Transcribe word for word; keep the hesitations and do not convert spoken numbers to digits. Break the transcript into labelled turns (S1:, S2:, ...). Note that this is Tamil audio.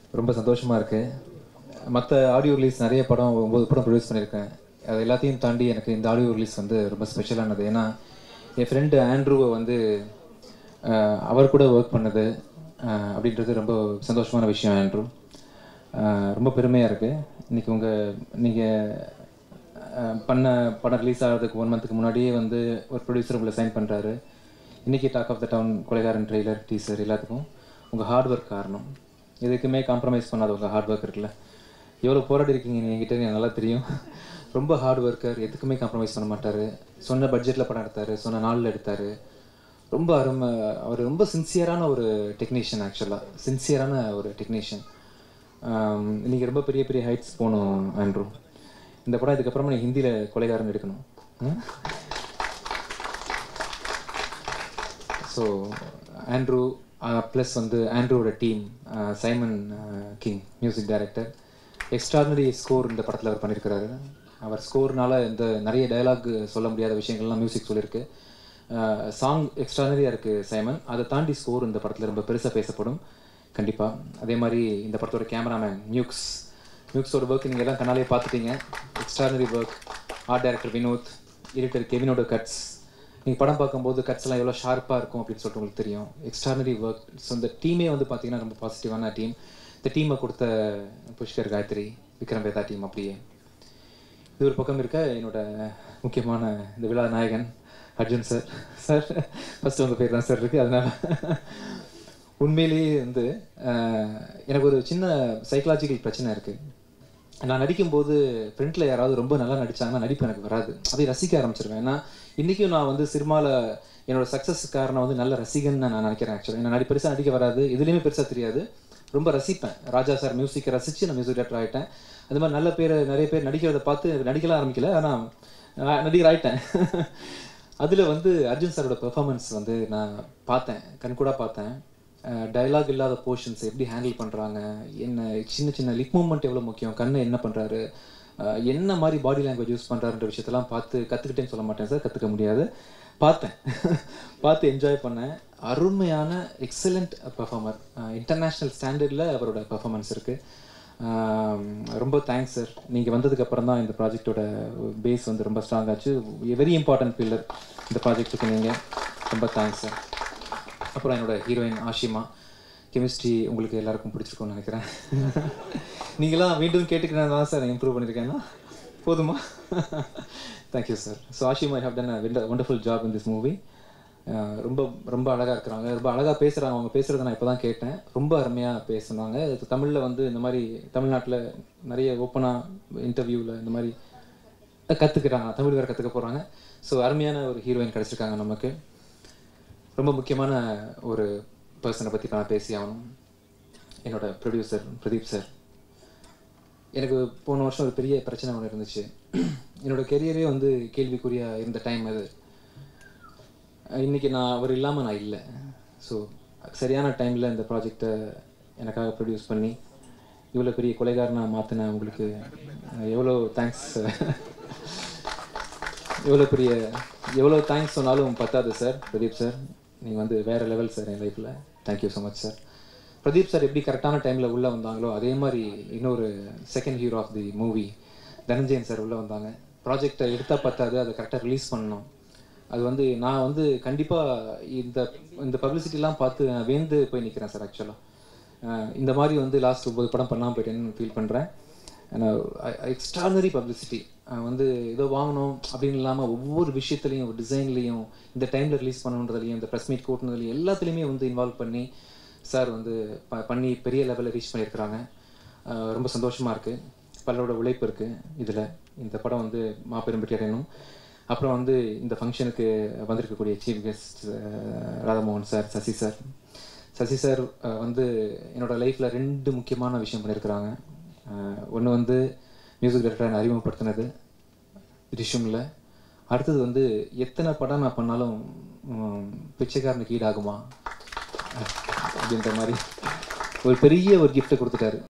S1: ரொம்ப சந்தோஷமாக இருக்குது. மற்ற ஆடியோ ரிலீஸ் நிறைய படம் ஒம்பது படம் ப்ரொடியூஸ் பண்ணியிருக்கேன். அது எல்லாத்தையும் தாண்டி எனக்கு இந்த ஆடியோ ரிலீஸ் வந்து ரொம்ப ஸ்பெஷலானது. ஏன்னா என் ஃப்ரெண்டு ஆண்ட்ரூவை வந்து அவர் கூட ஒர்க் பண்ணது அப்படின்றது ரொம்ப சந்தோஷமான விஷயம். ஆண்ட்ரூ ரொம்ப பெருமையாக இருக்குது. இன்றைக்கி உங்கள் நீங்கள் பண்ண படம் ரிலீஸ் ஆகிறதுக்கு ஒன் மந்த்துக்கு முன்னாடியே வந்து ஒரு ப்ரொடியூசர் உங்களை சைன் பண்ணுறாரு. இன்றைக்கி டாக் ஆஃப் த டவுன், கொலைகாரன் ட்ரெய்லர், டீசர் எல்லாத்துக்கும் உங்கள் ஹார்ட் ஒர்க் காரணம். எதுக்குமே காம்ப்ரமைஸ் பண்ணாத உங்கள் ஹார்ட் ஒர்க் இருக்குல்ல, எவ்வளோ போராடி இருக்கீங்க என்கிட்ட எனக்கு நல்லா தெரியும். ரொம்ப ஹார்ட் ஒர்க்கர், எதுக்குமே காம்ப்ரமைஸ் பண்ண மாட்டார். சொன்ன பட்ஜெட்டில் படம் எடுத்தார், சொன்ன நாளில் எடுத்தார். ரொம்ப அருமை. அவர் ரொம்ப சின்சியரான ஒரு டெக்னீஷியன். ஆக்சுவலாக சின்சியரான ஒரு டெக்னீஷியன். இன்றைக்கி ரொம்ப பெரிய பெரிய ஹைட்ஸ் போகணும் ஆண்ட்ரூ. இந்த படம் இதுக்கப்புறமா நீ ஹிந்தியில் கொலைகாரன் எடுக்கணும். ஸோ ஆண்ட்ரூ ப்ளஸ் வந்து ஆண்ட்ரூவோட team, Simon King music director, extraordinary score இந்த படத்தில் அவர் பண்ணியிருக்கிறாரு. அவர் ஸ்கோர்னால இந்த நிறைய டயலாக் சொல்ல முடியாத விஷயங்கள்லாம் மியூசிக் சொல்லியிருக்கு. சாங் எக்ஸ்ட்ராடினரியாக இருக்குது சைமன். அதை தாண்டி ஸ்கோர் இந்த படத்தில் ரொம்ப பெருசாக பேசப்படும் கண்டிப்பாக. அதே மாதிரி இந்த படத்தோட கேமராமேன் மியூக்ஸ், மியூக்ஸோட ஒர்க் நீங்கள் எல்லாம் கண்ணாலே பார்த்துட்டீங்க. Extraordinary work. Art director Vinod, editor கெவினோட கட்ஸ். நீங்கள் படம் பார்க்கும்போது கட்ஸ்லாம் எவ்வளோ ஷார்ப்பாக இருக்கும் அப்படின்னு சொல்லிட்டு உங்களுக்கு தெரியும். Extraordinary work. ஸோ இந்த டீமே வந்து பார்த்தீங்கன்னா ரொம்ப பாசிட்டிவான டீம். இந்த டீமை கொடுத்த புஷ்கர், காயத்ரி, விக்ரம் வேதா டீம். அப்படியே இது ஒரு பக்கம் இருக்க என்னோட முக்கியமான இந்த விழா நாயகன் அர்ஜுன் சார். சார் ஃபஸ்ட்டு உங்கள் பேர் தான் சார் இருக்குது. அதனால் உண்மையிலேயே வந்து எனக்கு ஒரு சின்ன சைக்கலாஜிக்கல் பிரச்சனை இருக்குது. நான் நடிக்கும்போது ஃப்ரெண்டில் யாராவது ரொம்ப நல்லா நடித்தாங்கன்னா நடிப்பு எனக்கு வராது. அதை ரசிக்க ஆரம்பிச்சிருவேன். ஏன்னா இன்றைக்கும் நான் வந்து சினிமாவில் என்னோடய சக்ஸஸ் காரணம் வந்து நல்ல ரசிகன்னு நான் நினைக்கிறேன். ஆக்சுவலாக நான் நடி பெருசாக நடிக்க வராது, எதுலேயுமே பெருசாக தெரியாது. ரொம்ப ரசிப்பேன். ராஜா சார் மியூசிக்கை ரசித்து நான் மியூசிக் டேரக்டர் ஆகிட்டேன். அது மாதிரி நல்ல பேர் நிறைய பேர் நடிக்கிறத பார்த்து நடிக்கலாம் ஆரம்பிக்கல, ஆனால் நடிகர் ஆகிட்டேன். அதில் வந்து அர்ஜுன் சாரோட பெர்ஃபார்மன்ஸ் வந்து நான் பார்த்தேன், கண்கூடாக பார்த்தேன். டைலாக் இல்லாத போர்ஷன்ஸ் எப்படி ஹேண்டில் பண்ணுறாங்க, என்ன சின்ன சின்ன லிப் மூமெண்ட் எவ்வளோ முக்கியம், கண்ணை என்ன பண்ணுறாரு, என்ன மாதிரி பாடி லாங்குவேஜ் யூஸ் பண்ணுறாருன்ற விஷயத்தெல்லாம் பார்த்து கற்றுக்கிட்டேன்னு சொல்ல மாட்டேன் சார், கற்றுக்க முடியாது. பார்த்தேன், பார்த்து என்ஜாய் பண்ணேன். அருமையான எக்ஸலண்ட் பெர்ஃபார்மர். இன்டர்நேஷ்னல் ஸ்டாண்டர்டில் அவரோட பெர்ஃபார்மன்ஸ் இருக்குது. ரொம்ப தேங்க்ஸ் சார். நீங்கள் வந்ததுக்கப்புறம் தான் இந்த ப்ராஜெக்டோட பேஸ் வந்து ரொம்ப ஸ்ட்ராங் ஆச்சு. வெரி இம்பார்ட்டன்ட் பில்லர் இந்த ப்ராஜெக்ட்டுக்கு நீங்கள். ரொம்ப தேங்க்ஸ் சார். அப்புறம் என்னோட ஹீரோயின் ஆஷிமா. கெமிஸ்ட்ரி உங்களுக்கு எல்லாருக்கும் பிடிச்சிருக்கும்னு நினைக்கிறேன். நீங்களாம் மீண்டும் கேட்டுக்கிறேன் தான் சார் இம்ப்ரூவ் பண்ணியிருக்கேன்னா போதுமா? Thank you sir. So Ashima, I have done a wonderful job in this movie. ரொம்ப ரொம்ப அழகாக இருக்கிறாங்க, ரொம்ப அழகாக பேசுகிறாங்க. அவங்க பேசுகிறத நான் இப்போ தான் கேட்டேன். ரொம்ப அருமையாக பேசுனாங்க. தமிழில் வந்து இந்த மாதிரி தமிழ்நாட்டில் நிறைய ஓப்பனாக இன்டர்வியூவில் இந்த மாதிரி கற்றுக்கிறாங்க, தமிழ் வேறு கற்றுக்க போகிறாங்க. ஸோ அருமையான ஒரு ஹீரோயின் கிடச்சிருக்காங்க நமக்கு. ரொம்ப முக்கியமான ஒரு பர்சனை பற்றி நான் பேசி ஆகணும். என்னோடய ப்ரொடியூசர் பிரதீப் சார். எனக்கு போன வருஷம் ஒரு பெரிய பிரச்சனை ஒன்று இருந்துச்சு. என்னோடய கெரியரே வந்து கேள்விக்குறியாக இருந்த டைம் அது. இன்றைக்கி நான் அவர் இல்லாமல் நான் இல்லை. ஸோ சரியான டைமில் இந்த ப்ராஜெக்டை எனக்காக ப்ரொடியூஸ் பண்ணி இவ்வளோ பெரிய கொலைகாரனாக மாற்றினேன். உங்களுக்கு எவ்வளோ தேங்க்ஸ். எவ்வளோ பெரிய எவ்வளோ தேங்க்ஸ் சொன்னாலும் பத்தாது சார். பிரதீப் சார், நீங்கள் வந்து வேறு லெவல் சார் என் லைஃப்பில். Thank you so much sir. Pradeep sir எப்படி கரெக்டான டைமில் உள்ளே வந்தாங்களோ அதே மாதிரி இன்னொரு second hero of the movie Dhananjayan sir உள்ளே வந்தாங்க. ப்ராஜெக்டை எடுத்தால் பத்தாது, அதை கரெக்டாக ரிலீஸ் பண்ணணும். அது வந்து நான் வந்து கண்டிப்பாக இந்த இந்த பப்ளிசிட்டிலாம் பார்த்து நான் வேந்து போய் நிற்கிறேன் சார். ஆக்சுவலாக இந்த மாதிரி வந்து லாஸ்ட் ஒம்பது படம் பண்ணாமல் போயிட்டேன்னு ஃபீல் பண்ணுறேன். எக்ஸ்ட்ரானரி பப்ளிசிட்டி வந்து ஏதோ வாங்கணும் அப்படின்னு இல்லாமல் ஒவ்வொரு விஷயத்துலையும், ஒரு டிசைன்லேயும், இந்த டைமில் ரிலீஸ் பண்ணணுன்றதுலையும், இந்த ப்ரெஸ் மீட் கூட்டினதுலையும் எல்லாத்துலேயுமே வந்து இன்வால்வ் பண்ணி சார் வந்து ப பண்ணி பெரிய லெவலில் ரீச் பண்ணியிருக்கிறாங்க. ரொம்ப சந்தோஷமாக இருக்குது. பலரோட உழைப்பு இருக்குது இதில். இந்த படம் வந்து மாபெரும் வெற்றி அடையணும். அப்புறம் வந்து இந்த ஃபங்க்ஷனுக்கு வந்திருக்கக்கூடிய chief guest Radhamohan sir, Sasi sir. Sasi sir வந்து என்னோடய லைஃப்பில் ரெண்டு முக்கியமான விஷயம் பண்ணியிருக்கிறாங்க. ஒன்று வந்து மியூசிக் டைரக்டரை அறிமுகப்படுத்தினது ரிஷுமில். அடுத்தது வந்து எத்தனை படம் நான் பண்ணாலும் பிச்சைக்காரனுக்கு ஈடாகுமா அப்படின்ற மாதிரி ஒரு பெரிய ஒரு கிஃப்ட்டை கொடுத்துட்டாரு.